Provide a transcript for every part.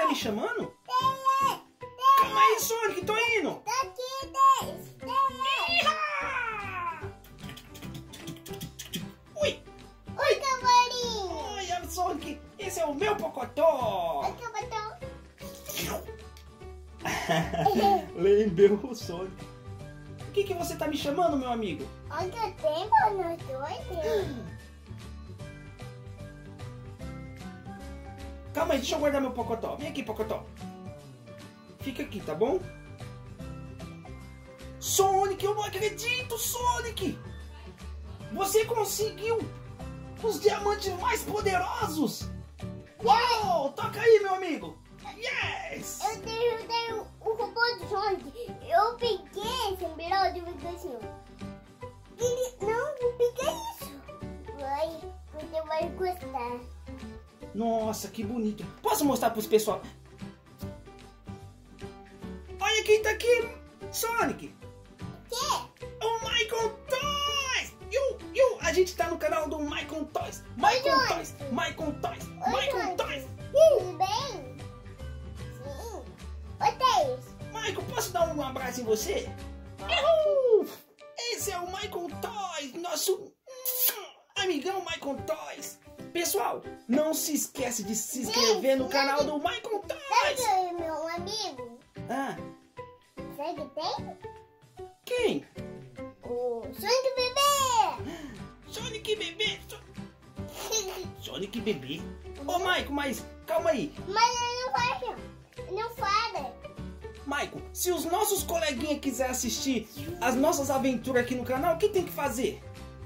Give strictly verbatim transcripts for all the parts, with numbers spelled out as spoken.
me chamando? Calma aí, Sonic, tô indo. Ui. Oi, cavalinho. Olha, Sonic, esse é o meu Pocotó. Oi, cavalinho. Lembrou o Sonic. O que que você tá me chamando, meu amigo? Olha, tempo nós dois. Calma aí, deixa eu guardar meu Pocotó. Vem aqui, Pocotó. Fica aqui, tá bom? Sonic, eu não acredito, Sonic! Você conseguiu os diamantes mais poderosos! Uau! Toca aí, meu amigo! Yes! Eu derrubei o, o robô do Sonic. Eu peguei esse emerald e fiquei assim. Ele, não, eu peguei isso. Vai, você vai gostar. Nossa, que bonito! Posso mostrar pros pessoal? Olha quem tá aqui, Sonic! Que? O Michael Toys! Eu, eu, a gente tá no canal do Michael Toys! Michael Oi, Toys! Michael Toys! Oi, Michael Sonic. Toys! Tudo bem? Sim. Oi, Thaís. Michael, posso dar um abraço em você? Uhul! Esse é o Michael Toys, nosso amigão Michael Toys. Pessoal, não se esquece de se inscrever no canal do Michael Sabe Toys. que é meu amigo? Ah, Sabe que tem? quem? O Sonic Bebê. Sonic Bebê. So- Sonic Bebê. Ô, Michael, mas calma aí. Mas ele não fala. Ele não fala. Michael, se os nossos coleguinhas quiserem assistir as nossas aventuras aqui no canal, o que tem que fazer?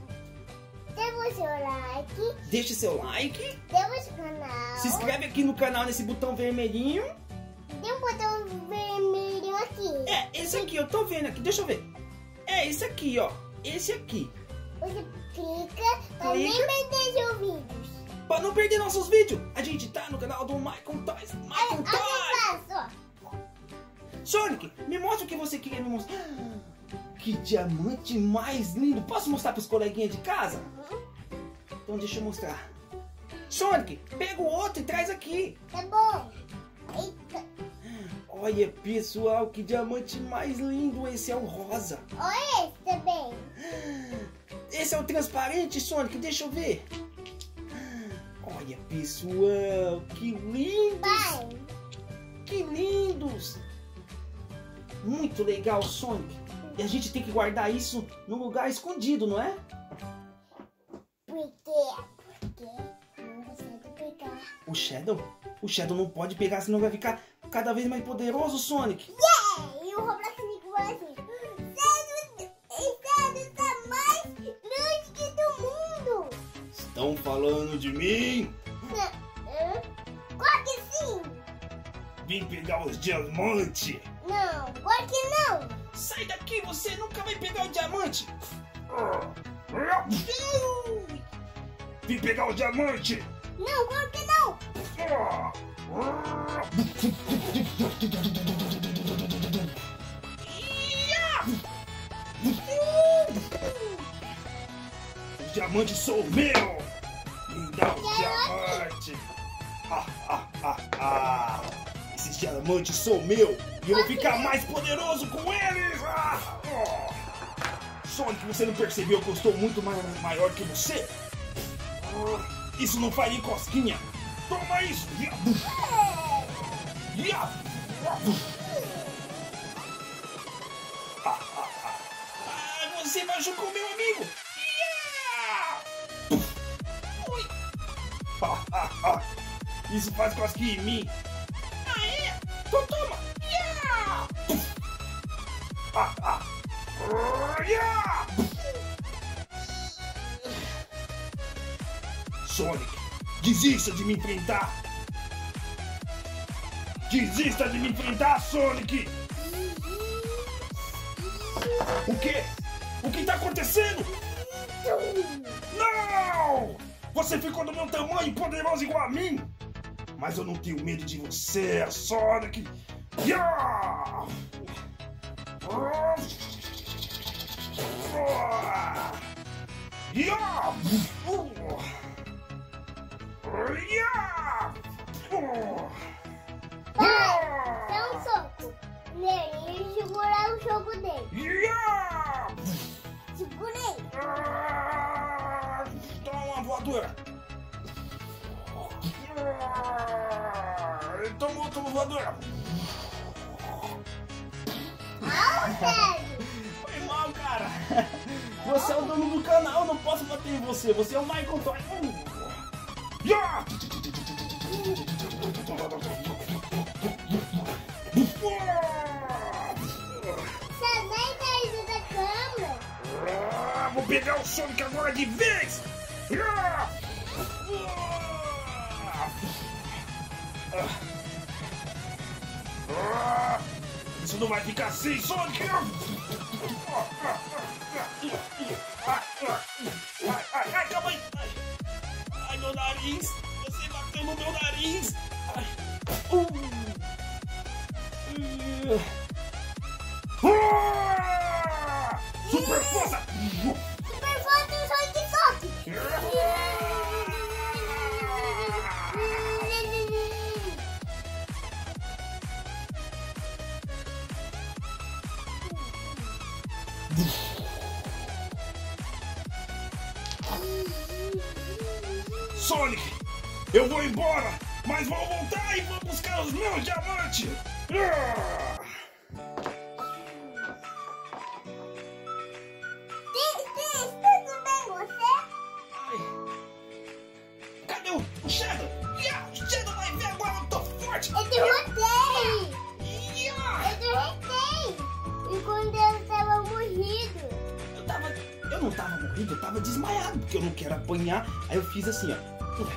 Dê o seu like. Deixe seu like, Dê o seu canal. se inscreve aqui no canal nesse botão vermelhinho. Tem um botão vermelho aqui. É, esse aqui, eu tô vendo aqui, deixa eu ver. É esse aqui, ó. Esse aqui. Você clica pra nem Clica. perder seus vídeos. Pra não perder nossos vídeos, a gente tá no canal do Michael Toys. Michael Olha Toys! que fácil, ó. Sonic, me mostra o que você queria me mostrar. Que diamante mais lindo. Posso mostrar pros coleguinhas de casa? Então deixa eu mostrar. Sonic, pega o outro e traz aqui. Tá bom. Eita. Olha, pessoal, que diamante mais lindo. Esse é o rosa. Olha esse também. Esse é o transparente, Sonic. Deixa eu ver. Olha, pessoal, que lindos. Pai. Que lindos. Muito legal, Sonic. E a gente tem que guardar isso num lugar escondido, não é? Por quê? Porque não consegue pegar. O Shadow? O Shadow não pode pegar, senão vai ficar cada vez mais poderoso, Sonic. Yeah! E o Roblox Nico fala assim: Shadow está mais grande que do mundo. Estão falando de mim? Não. Hã? Claro que sim. Vim pegar os diamantes. Não, claro que não. Sai daqui, você nunca vai pegar o diamante. Vim pegar o diamante. Não, claro que não. O diamante sou meu. Me dá o diamante. Ah, ah, ah, ah. Esses diamantes são meu e eu vou ficar mais poderoso com eles. Ah, oh. Sonic, você não percebeu que eu estou muito ma- maior que você? Ah, isso não faz nem cosquinha. Toma isso. Ya. Ah, ah, ah. Ah, você machucou meu amigo. Ya. Ui. Ah, ah, ah. Isso faz cosquinha em mim. Ah, é? Então toma. Ya. Ah, ah. Ya. Sonic, desista de me enfrentar. Desista de me enfrentar, Sonic. O quê? O que tá acontecendo? Não! Você ficou do meu tamanho, poderoso igual a mim. Mas eu não tenho medo de você, Sonic. Ya! Ya! Ya! dá um soco nele e segurar o jogo dele. Yeah! Segurei. Ah, toma uma voadora. Ah, toma outra voadora. Ah, sério. Foi mal, cara. Você é o dono do canal, eu não posso bater em você. Você é o Michael Toy. Yeah! Sai daí da câmera. Ah, vou pegar o Sonic agora de vez! Ah! Ah! Isso não vai ficar assim, Sonic! Ai, ai, ai, calma aí! Ai, ai, meu nariz! Você bateu no meu nariz! Ai. Uh. Ah! Super força! Super forte o Sonic Soque. Sonic, eu vou embora, mas vou voltar e vou buscar os meus diamantes. Ah! Tudo bem, você? Ai. Cadê o, o Shadow? Yeah, o Shadow vai ver agora, eu tô forte. Eu derrotei. Yeah. Eu derrotei. Enquanto eu tava morrido. Eu tava, eu não tava morrido, eu tava desmaiado, porque eu não quero apanhar. Aí eu fiz assim, ó.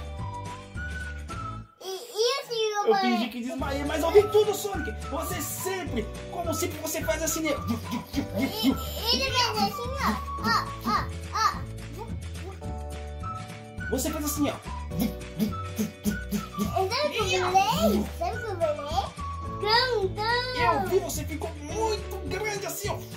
E, e assim, eu, Eu fingi que desmaiei, mas eu vi tudo, Sonic. Você sempre, como sempre você faz assim, né? E, ele fez assim, ó. Ó, ó, ó. Você fez assim, ó. Sabe o que eu falei? Sabe o que eu falei? Grandão. Eu vi, você ficou muito grande assim, ó.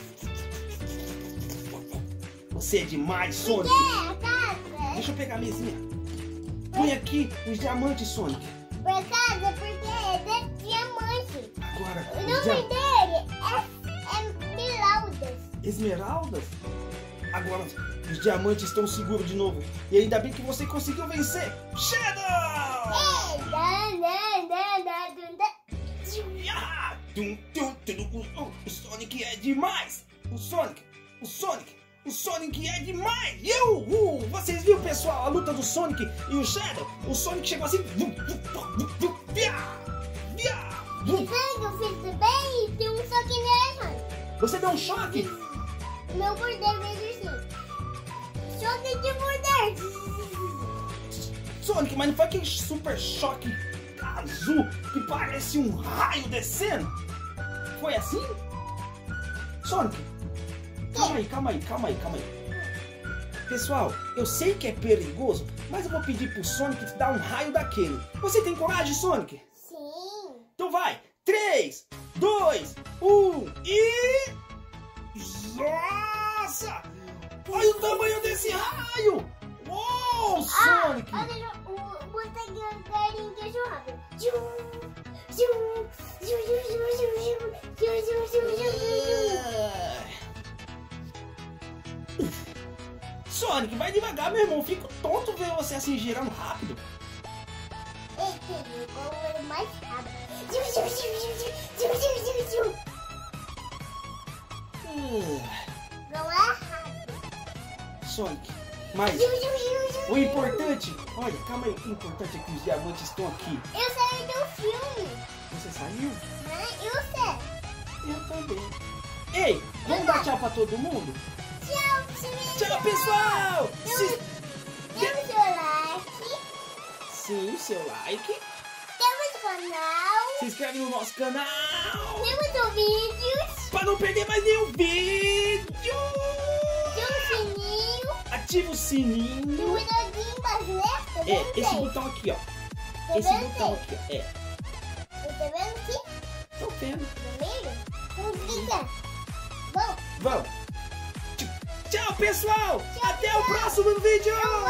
Você é demais, Sonic. É, a casa. Deixa eu pegar a mesinha. Põe aqui os diamantes, Sonic. Por casa, porque é de diamante. Agora, O os nome dia... dele é, é Esmeraldas. Esmeraldas? Agora, os diamantes estão seguros de novo. E ainda bem que você conseguiu vencer. Shadow! É, dan, dan, dan, dan, dan, dan. Ya! Tum, tum, tum, tum. O Sonic é demais! O Sonic, o Sonic, o Sonic é demais! Eu, uh, vocês viram, pessoal, a luta do Sonic e o Shadow? O Sonic chegou assim. Via! Via! E sabe que eu fiz também? E tem um soque nele. Você deu um choque? Meu poder fez assim. Choque de poder. Sonic, mas não foi aquele super choque azul que parece um raio descendo? Foi assim? Sonic, calma aí, calma aí, calma aí, calma aí. Pessoal, eu sei que é perigoso, mas eu vou pedir pro Sonic te dar um raio daquele. Você tem coragem, Sonic? Sim. Então vai! três, dois, um e... Nossa! Olha o tamanho desse raio! Uou, Sonic! Ah, olha o bonequinho que é rápido. Ziu, ziu, ziu, ziu, ziu, ziu, ziu, ziu, ziu, ziu, ziu. Sonic, vai devagar, meu irmão. Fico tonto ver você assim girando rápido. Ei, querido, como é mais rápido. Ziu, ziu, ziu, ziu, ziu, ziu, ziu, ziu. Hum, Não é rápido. Sonic, mas Ziu, ziu, ziu, ziu. o importante... Olha, calma aí. O importante é que os diamantes estão aqui. Eu saí do filme, Você saiu? né? Eu sei. Eu também. Ei, vamos dar tchau pra todo mundo? Tchau, pessoal. Tchau, pessoal! Se... Dê o seu like. Sim, seu like. Temos o canal. Se inscreve no nosso canal. Temos vídeos. Para não perder mais nenhum vídeo. Tem um sininho. Ativa o Tem um sininho. botãozinho embaixo, né? Tá É, vendo, esse gente? botão aqui, ó. Tá Esse vendo, botão gente? aqui, ó. É, Tá vendo aqui? tô vendo. Vermelho? Vamos clicar. Bom, Vamos. Tchau, pessoal. Tchau, Até o pessoal. próximo vídeo. não